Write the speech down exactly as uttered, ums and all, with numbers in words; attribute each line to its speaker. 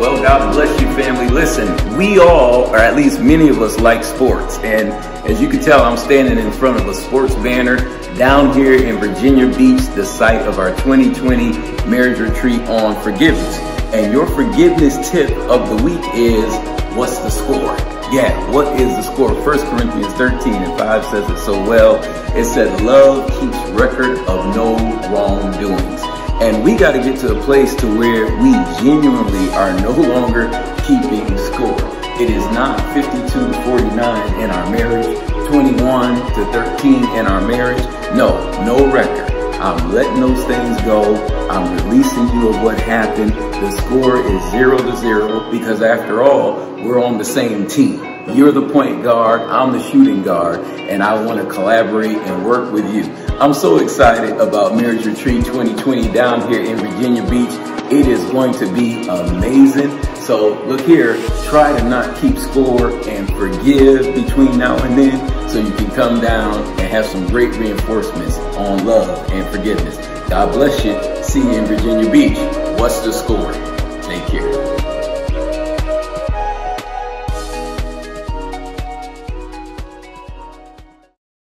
Speaker 1: Well, God bless you, family. Listen, we all, or at least many of us, like sports. And as you can tell, I'm standing in front of a sports banner down here in Virginia Beach, the site of our twenty twenty marriage retreat on forgiveness. And your forgiveness tip of the week is, what's the score? Yeah, what is the score? First Corinthians thirteen and five says it so well. It said, love keeps record of no wrongdoings. And we got to get to a place to where we genuinely are no longer keeping score. It is not fifty-two to forty-nine in our marriage, twenty-one to thirteen in our marriage. No, no record. I'm letting those things go. I'm releasing you of what happened. The score is zero to zero because after all, we're on the same team. You're the point guard, I'm the shooting guard, and I want to collaborate and work with you. I'm so excited about Marriage Retreat twenty twenty down here in Virginia Beach. It is going to be amazing. So look here, try to not keep score and forgive between now and then so you can come down and have some great reinforcements on love and forgiveness. God bless you. See you in Virginia Beach. What's the score? Take care.